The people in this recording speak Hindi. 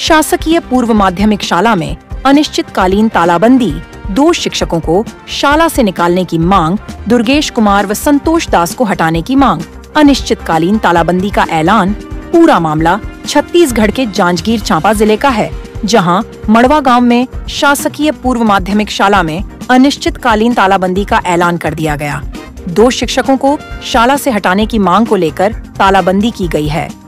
शासकीय पूर्व माध्यमिक शाला में अनिश्चितकालीन तालाबंदी, 2 शिक्षकों को शाला से निकालने की मांग, दुर्गेश कुमार व संतोष दास को हटाने की मांग। अनिश्चितकालीन तालाबंदी का ऐलान। पूरा मामला छत्तीसगढ़ के जांजगीर चांपा जिले का है, जहां मड़वा गांव में शासकीय पूर्व माध्यमिक शाला में अनिश्चितकालीन तालाबंदी का ऐलान कर दिया गया। 2 शिक्षकों को शाला से हटाने की मांग को लेकर तालाबंदी की गई है।